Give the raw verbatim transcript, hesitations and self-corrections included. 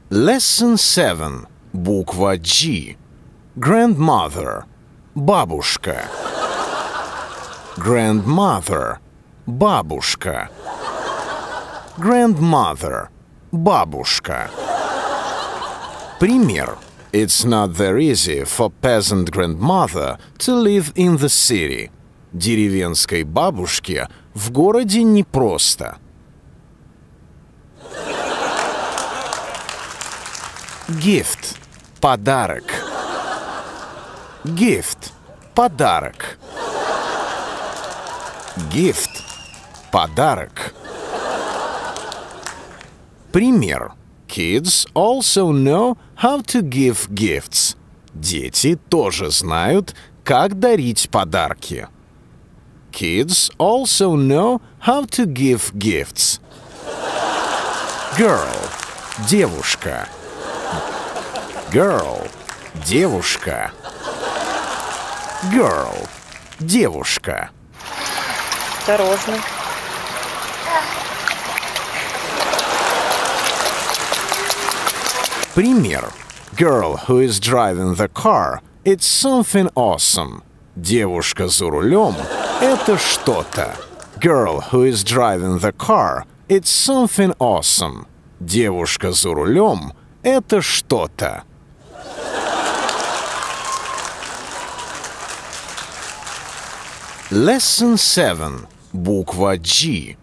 Lesson seven. Буква G. Grandmother. Бабушка. Grandmother. Бабушка. Grandmother. Бабушка. Пример. It's not very easy for peasant grandmother to live in the city. Деревенской бабушке в городе непросто. Gift. Подарок. Gift. Подарок. Gift. Подарок. Пример. Kids also know how to give gifts. Дети тоже знают, как дарить подарки. Kids also know how to give gifts. Girl. Девушка. Girl. Девушка. Girl. Девушка. Осторожно. Пример. Girl who is driving the car. It's something awesome. Девушка за рулем – это что-то. Girl who is driving the car. It's something awesome. Девушка за рулем – это что-то. Lesson seven. Буква G.